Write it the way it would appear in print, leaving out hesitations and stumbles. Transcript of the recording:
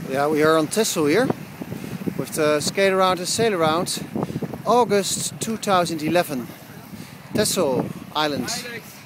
Yeah, we are on Texel here with the Skate Around and Sail Around, August 2011, Texel Island.